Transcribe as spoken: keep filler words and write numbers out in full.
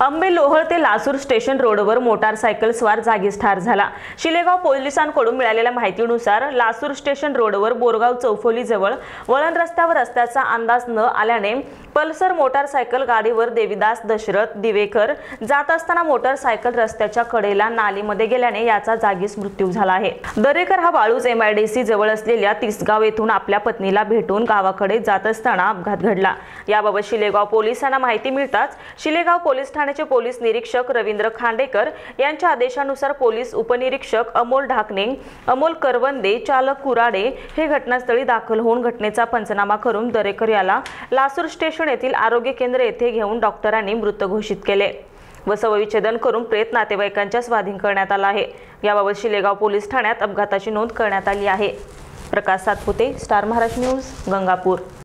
अंबे लोहळ ते लासूर स्टेशन रोडवर मोटारसायकल स्वार जागीच ठार झाला। शिलेगाव पोलिसांकडून मिळालेल्या माहितीनुसार लासूर स्टेशन रोडवर बोरगाव चौफोली जवळ वळण रस्त्यावर रस्त्याचा अंदाज न आल्याने पल्सर मोटारसायकल गाडीवर देविदास दशरथ दिवेकर जात असताना मोटारसायकल रस्त्याच्या कडेला नालीमध्ये गेल्याने याचा जागीच मृत्यू झाला आहे। दरेकर हा वाळूज एमआयडीसी जवळ असलेल्या तिसगाव येथून आपल्या पत्नीला भेटून गावाकडे जात असताना अपघात घडला। याबाबत शिलेगाव पोलिसांना माहिती मिळताच शिलेगाव पोलीस ठाण्याचे पोलीस निरीक्षक रवींद्र खांडेकर यांच्या आदेशानुसार पोलीस उपनिरीक्षक अमोल ढाकणे, अमोल करवंदे, चालक कुराडे हे घटनास्थळी दाखल होऊन घटनेचा पंचनामा करून दरेकर याला लासूर स्टेशन येथील आरोग्य केंद्र येथे घेऊन डॉक्टरांनी मृत घोषित केले व शवविच्छेदन करून प्रेत नातेवाईकांच्या स्वाधीन करण्यात आला आहे। याबाबत शिलेगाव पोलीस ठाण्यात अपघाताची नोंद करण्यात आली आहे। Prakash Satpute, Star Maharashtra news, Gangapur.